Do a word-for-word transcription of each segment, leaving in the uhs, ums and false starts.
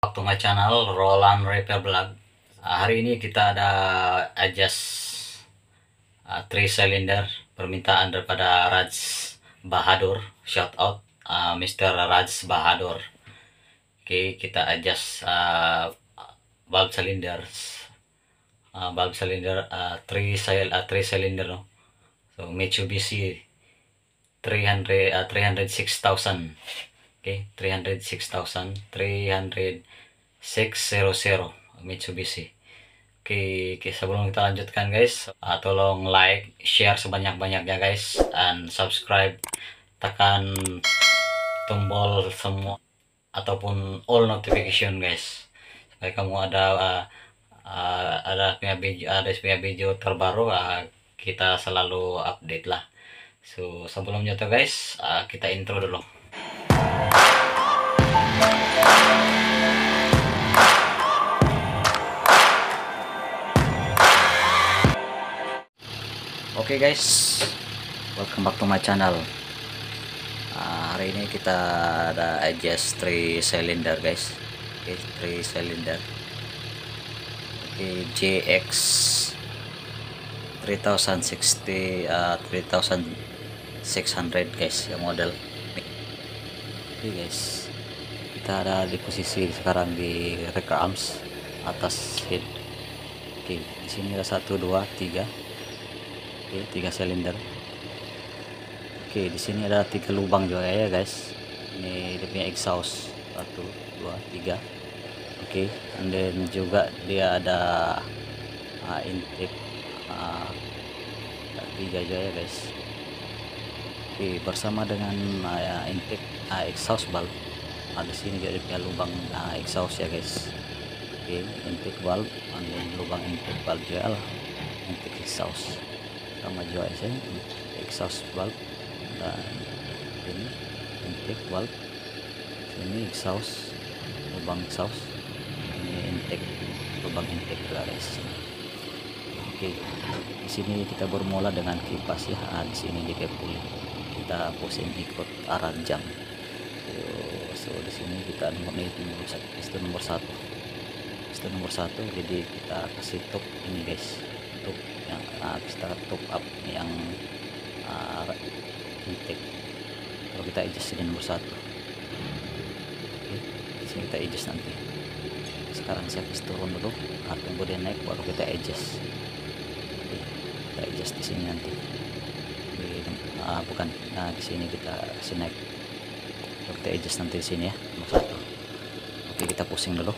Waktu my channel Roland Repair Vlog. Uh, hari ini kita ada adjust uh, three cylinder permintaan daripada Raj Bahadur. Shout out uh, mister Raj Bahadur. Oke, okay, kita adjust uh, valve cylinders, uh, valve cylinder uh, three cyl uh, three cylinder. No? So Mitsubishi three hundred uh, three hundred six thousand. Okay, three hundred six thousand three hundred six hundred Mitsubishi. Oke, okay, sebelum kita lanjutkan guys, uh, tolong like, share sebanyak-banyaknya guys, dan subscribe, tekan tombol semua ataupun all notification guys, supaya kamu ada uh, uh, ada punya video, ada punya video terbaru, uh, kita selalu update lah. So sebelumnya tuh guys, uh, kita intro dulu. Oke okay guys, welcome back to my channel. Uh, hari ini kita ada adjust three cylinder guys. Oke, okay, three cylinder. Oke, okay, J X three thousand sixty uh, three thousand six hundred guys, yang model. Oke okay guys, kita ada di posisi sekarang di rear arms atas head. Oke, okay, di sini ada satu dua tiga. Oke, tiga silinder. Oke, di sini ada tiga lubang juga ya guys. Ini dia punya exhaust satu dua tiga. Oke, and then juga dia ada uh, intake uh, tiga juga ya guys. Oke, bersama dengan uh, intake uh, exhaust valve. Nah, di sini juga dia punya lubang uh, exhaust ya guys. Oke, intake valve, and then lubang intake valve juga lah, intake exhaust. Sama juga ya, exhaust valve, dan ini intake valve, ini exhaust, lubang exhaust, ini intake, lubang intake juga guys. Oke, di sini kita bermula dengan kipas ya. Nah, di sini di kepul kita pusing ikut arah jam. So, so di sini kita nomor ini nomor satu, piston nomor satu, piston nomor satu. Jadi kita kasih top ini guys, top yang uh, kita top up yang uh, intake. Kalau kita adjust ini nomor satu. Oke, di sini kita adjust nanti. Sekarang saya kasih turun dulu, nah, tunggu dia naik baru kita adjust. Oke, kita adjust di sini nanti. Di, uh, bukan, nah di sini kita kasih naik. Lalu kita adjust nanti di sini ya, nomor satu. Oke, kita pusing dulu.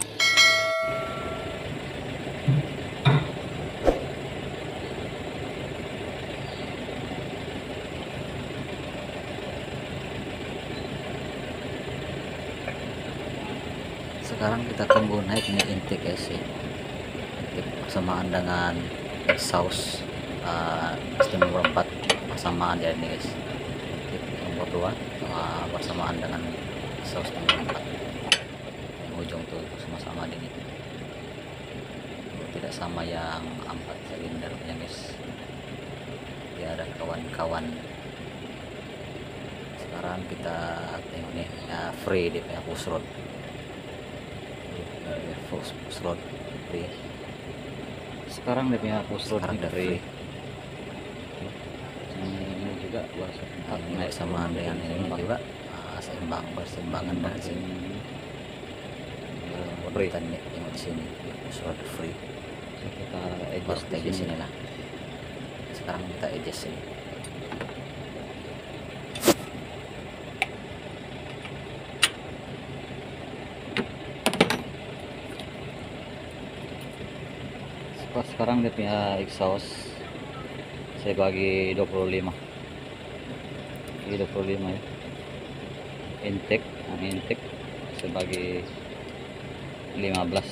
Sekarang kita tunggu naik ini intake ya sih, intake bersamaan dengan exhaust uh, nomor empat bersamaan ya ini guys. Intake nomor dua uh, bersamaan dengan exhaust nomor empat, yang ujung tuh sama-sama ini, tidak sama yang empat silinder ya guys, dia ada kawan-kawan. Sekarang kita tengok nih ya, free dia punya push rod, push rod free. Sekarang dia punya push rod free. Ini juga naik sama dengan ini juga uh, seimbang, berseimbangan dari sini. Berikan nih yang di sini push rod free. So, kita adjust di sini lah. Sekarang kita adjust ini. Sekarang dia punya exhaust saya bagi dua puluh lima, ini dua puluh lima ya. Intake, nah, intake saya bagi lima belas.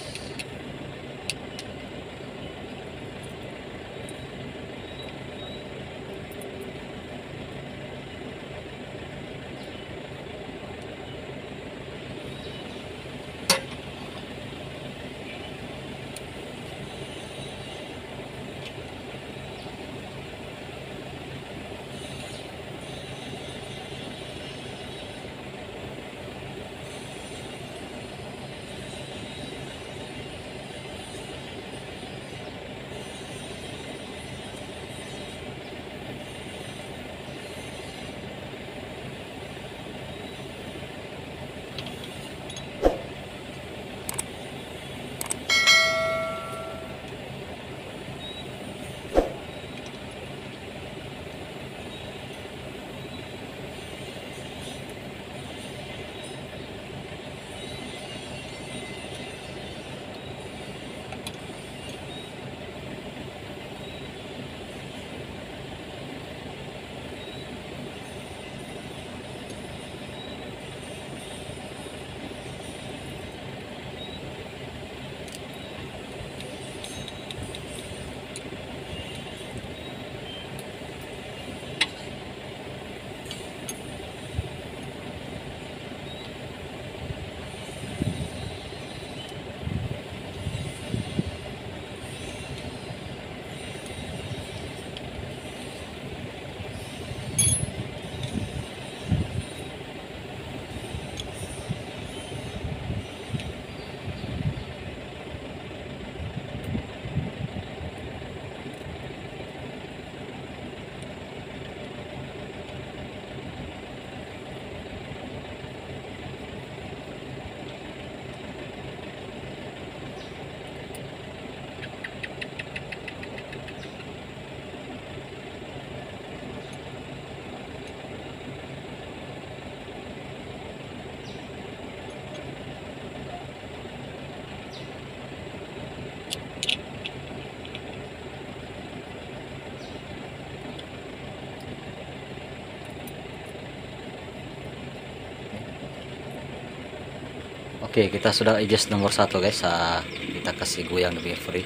Oke, kita sudah adjust nomor satu guys. Uh, kita kasih goyang lebih free.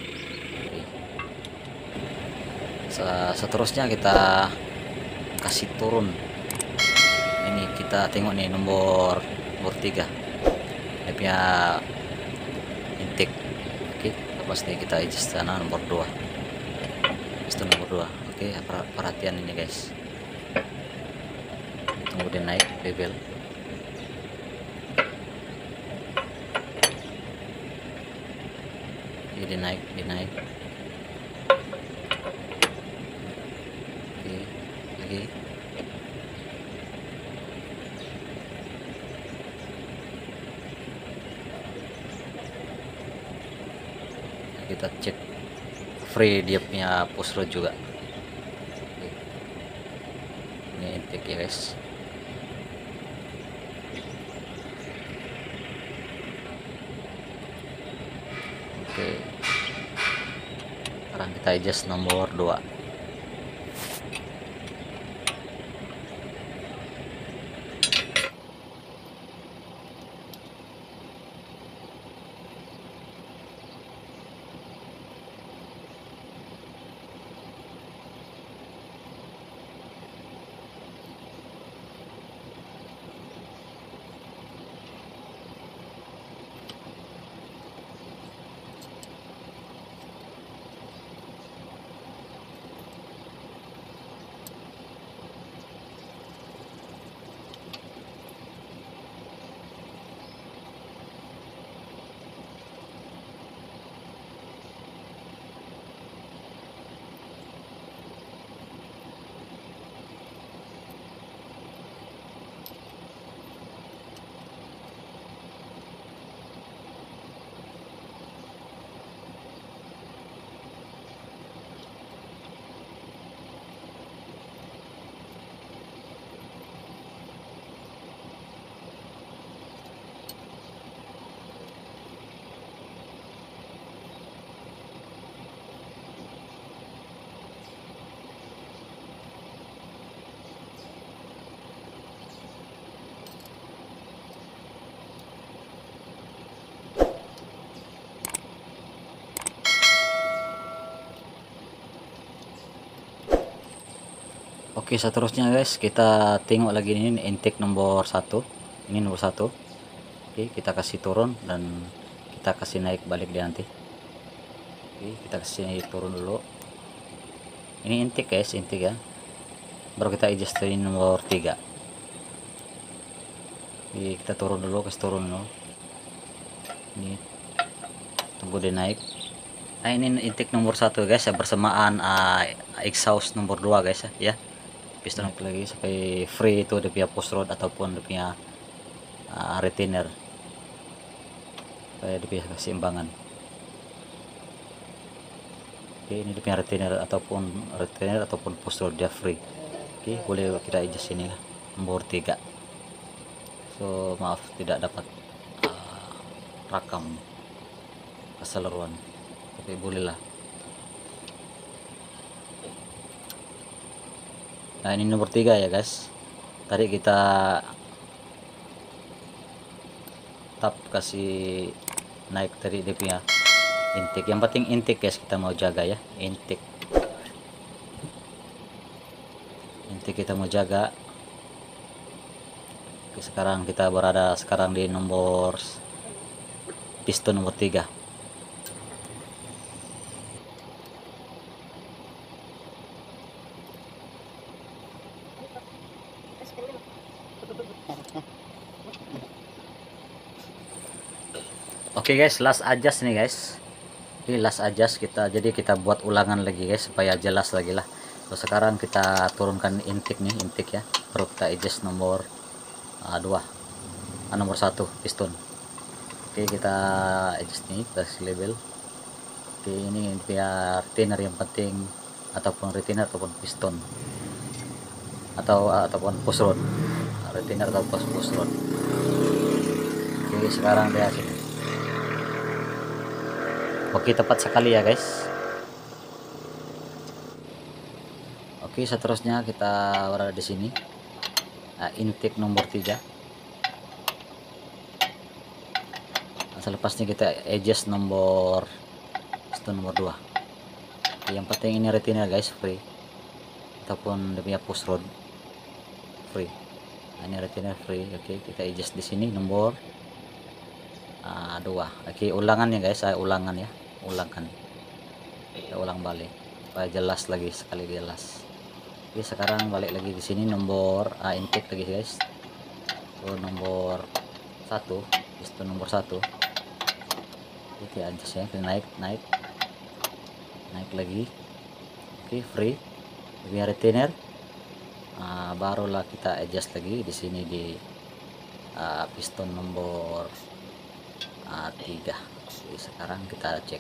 Seterusnya kita kasih turun. Ini kita tengok nih nomor nomor tiga, dia punya intake. Oke, lepas ini kita adjust sana nomor dua, itu nomor dua. Oke, perhatian ini guys, tunggu dia naik level. Dia naik, dia naik. Oke, lagi. Kita cek free dia punya push rod juga. Oke. Ini intake ya guys. Oke, sekarang kita adjust nomor dua. Oke, seterusnya guys, kita tengok lagi ini intake nomor satu. Ini nomor satu. Oke, kita kasih turun dan kita kasih naik balik dia nanti. Oke, kita kasih turun dulu. Ini intake guys, intake ya. Baru kita adjust ini nomor tiga. Oke, kita turun dulu, kasih turun dulu. Ini tunggu dia naik. Nah, ini intake nomor satu guys ya, bersamaan uh, exhaust nomor dua guys ya. Piston lagi supaya free itu dia punya push rod ataupun dia punya uh, retainer, supaya dia punya keseimbangan. Oke, ini dia punya retainer ataupun retainer ataupun push rod dia free. Oke, boleh kita adjust sini lah nomor tiga. So maaf tidak dapat uh, rakam keseluruhan, tapi bolehlah. Nah, ini nomor tiga ya guys. Tadi kita tap kasih naik tadi dia punya intake. Yang penting intake guys, kita mau jaga ya, intake. Intake kita mau jaga. Oke, sekarang kita berada sekarang di nomor piston nomor tiga. Oke okay guys, last adjust nih guys. Ini last adjust kita, jadi kita buat ulangan lagi guys supaya jelas lagi lah. So, sekarang kita turunkan intake nih, intake ya. Baru kita adjust nomor uh, dua, uh, nomor satu piston. Oke, okay, kita adjust nih, kasih label. Oke, okay, ini biar retainer yang penting, ataupun retainer ataupun piston, atau uh, ataupun push rod, retainer atau push rod. Oke, okay, sekarang dia sini. Oke, tepat sekali ya guys. Oke, seterusnya kita berada di sini. Nah, intake nomor tiga. selepasnya kita adjust nomor piston nomor dua. Yang penting ini retainer guys, free, ataupun dia punya push rod free. Nah, ini retainer free. Oke, kita adjust di sini nomor uh, dua. Oke, ulangan ya guys, saya ulangan ya, ulangan, kita ulang balik supaya jelas lagi, sekali jelas. Oke, sekarang balik lagi di sini nomor uh, intake lagi guys, oh, nomor satu, piston nomor satu. Kita adjust ya, kita naik naik naik lagi. Oke, free, punya retainer. Uh, barulah kita adjust lagi di sini di uh, piston nomor uh, tiga. Jadi sekarang kita cek.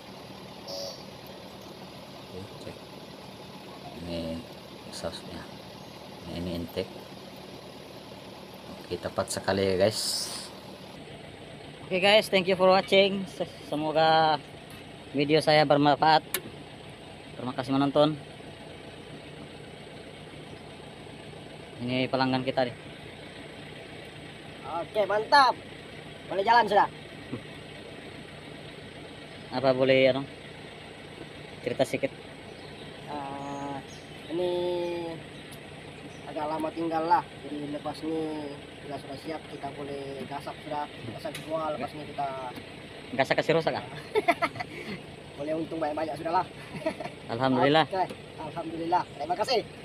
Oke, cek ini exhaustnya, ini, ini intake. Oke, tepat sekali ya guys. Oke guys, thank you for watching. Semoga video saya bermanfaat. Terima kasih menonton. Ini pelanggan kita nih. Oke, mantap. Boleh jalan sudah. Apa boleh ano? Cerita sedikit. Uh, ini agak lama tinggal lah. Jadi lepas ini kita sudah siap, kita boleh gasak sudah. Gasak semua, lepas ini kita Gasak kasih rusak kan? boleh untung banyak-banyak sudah lah. Alhamdulillah. Oke, alhamdulillah. Terima kasih.